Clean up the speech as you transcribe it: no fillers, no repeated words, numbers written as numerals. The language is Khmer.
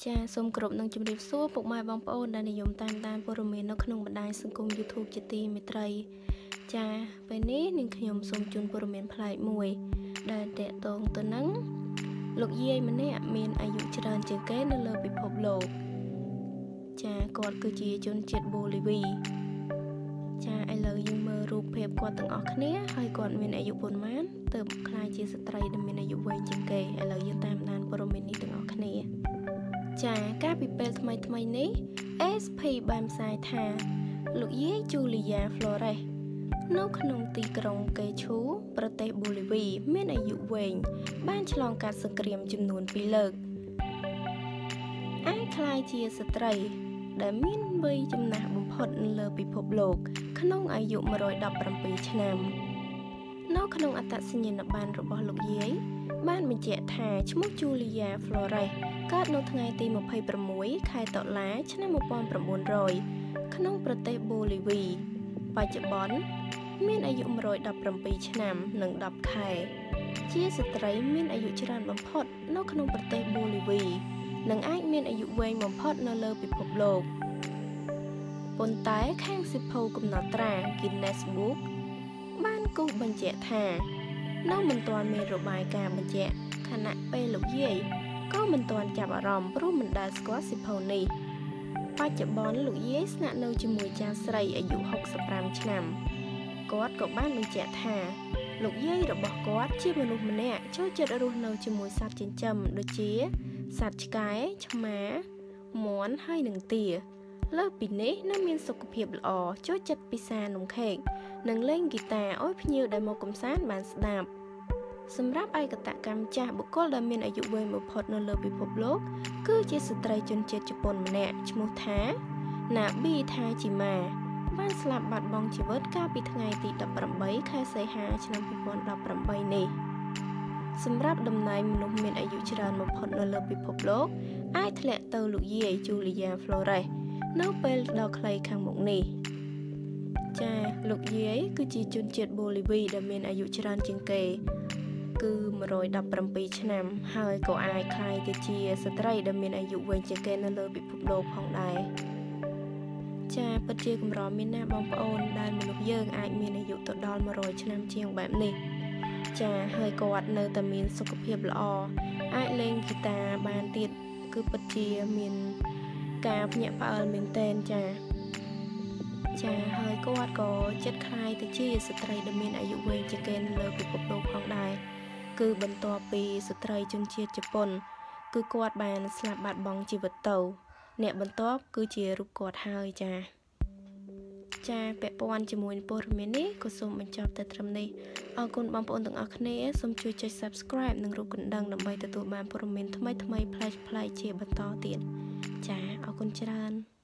ចាសូមគោរពនឹងជម្រាបសួរពុកម៉ែបងប្អូនដែលនិយមតាមដានព័ត៌មាននៅក្នុងបណ្ដាញសង្គម YouTube ជាទីមេត្រីចាពេលនេះនាងខ្ញុំសូមជូនព័ត៌មានប្លែកមួយដែលតកតងទៅនឹងលោកយាយម្នាក់មានអាយុច្រើនជាងគេនៅលើពិភពលោកចាគាត់គឺជាជនជាតិបូលីវីចាឥឡូវយើងមើលរូបភាពគាត់ទាំងអស់គ្នាហើយគាត់មានអាយុប៉ុន្មានទើបក្លាយជាស្ត្រីដែលមានអាយុវែងជាងគេឥឡូវយើងតាមដានព័ត៌មាននេះទាំងអស់គ្នាចាកាលពីពេលថ្មីនេះ SP បានផ្សាយថាលោកយាយ Julia Flores នៅក្នុងទីក្រុងកេឈូប្រទេសបូលីវីមានអាយុវែងបានឆ្លងកាត់សង្គ្រាមចំនួន2លើកអាចក្លាយជាស្ត្រីដែលមានវ័យចំណាស់បំផុតនៅលើពិភពលោកក្នុងអាយុ117ឆ្នាំនៅក្នុងអត្តសញ្ញាណប័ណ្ណរបស់លោកយាយបានបញ្ជាក់ថាឈ្មោះ Julia Flores កើតនៅថ្ងៃទី26ខែតុលាឆ្នាំ1900ក្នុងប្រទេសបូលីវីបច្ចុប្បន្នមានអាយុ117ឆ្នាំនិង10ខែជាស្ត្រីមានអាយុច្រើនបំផុតនៅក្នុងប្រទេសបូលីវីនិងអាចមានអាយុវែងបំផុតនៅលើពិភពលោកប៉ុន្តែខាងសៀវភៅកំណត់ត្រា Guinness Book បានគូសបញ្ជាក់ថានៅមិនទាន់មានរបាយការណ៍បញ្ជាក់ខណៈពេលលោកយាយក៏មិនទាន់ចាប់អារម្មណ៍ព្រោះមិនដែលស្គាល់សៀវភៅនេះបច្ចុប្បន្នលោកយាយស្នាក់នៅជាមួយចាស់ស្រីអាយុ65ឆ្នាំគាត់ក៏បានបញ្ជាក់ថាលោកយាយរបស់គាត់ជាមនុស្សម្នាក់ចូលចិត្តរស់នៅជាមួយសត្វចិញ្ចឹមដូចជាសត្វឆ្កែឆ្មាមាន់ហើយនិងទាលើសពីនេះនៅមានសុខភាពល្អចូលចិត្តពិសានំខេកនិងលេងហ្គីតាឲ្យភ្ញៀវដែលមកកម្សាន្តបានស្ដាប់សម្រាប់ឯកតកម្មចាស់បុគ្គលដែលមានអាយុវែងបំផុតនៅលើពិភពលោកគឺជាស្ត្រីជនជាតិជប៉ុនម្នាក់ឈ្មោះថា Nabi Tajima បានស្លាប់បាត់បង់ជីវិតកាលពីថ្ងៃទី18ខែសីហាឆ្នាំ2018នេះសម្រាប់តំណែងមនុស្សមានអាយុច្រើនបំផុតនៅលើពិភពលោកអាចធ្លាក់ទៅលោកយាយ Julia Flores នៅពេលដ៏ខ្លីខាងមុខនេះចាលោកយាយគឺជាជនជាតិបូលីវីដែលមានអាយុច្រើនជាងគេគឺ117ឆ្នាំហើយក៏អាចក្លាយទៅជាស្ត្រីដែលមានអាយុវែងជាងគេនៅលើពិភពលោកផងដែរចាពិតជាកម្រមានណាស់បងប្អូនដែលមនុស្សយើងអាចមានអាយុទៅដល់100ឆ្នាំជាងបែបនេះចាហើយគាត់នៅតែមានសុខភាពល្អអាចលេងហ្គីតាបានទៀតគឺពិតជាមានការភ្ញាក់ផ្អើលមែនទែនចាហើយគាត់ក៏ចិត្តខ្លាយទៅជាស្ត្រីដែលមានអាយុវែងជាងគេនៅលើពិភពលោកផងដែរគឺបន្ទាប់ពីស្ត្រីជនជាតិជប៉ុនគឺគាត់បានស្លាប់បាត់បង់ជីវិតទៅអ្នកបន្ទាប់គឺជារូបគាត់ហើយចាពាក់ព័ន្ធជាមួយព័ត៌មាននេះក៏សូមបញ្ចប់តែត្រឹមនេះអរគុណបងប្អូនទាំងអស់គ្នាសូមជួយចុច Subscribe និងរូបកណ្ដឹងដើម្បីទទួលបានព័ត៌មានថ្មីៗប្លែកៗជាបន្តទៀតចាអរគុណច្រើន